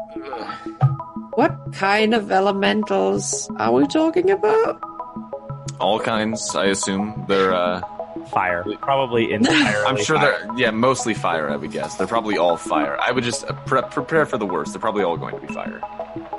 What kind of elementals are we talking about? All kinds, I assume. They're fire. Probably entirely I'm sure fire. they're mostly fire, I would guess. They're probably all fire. I would just prepare for the worst. They're probably all going to be fire.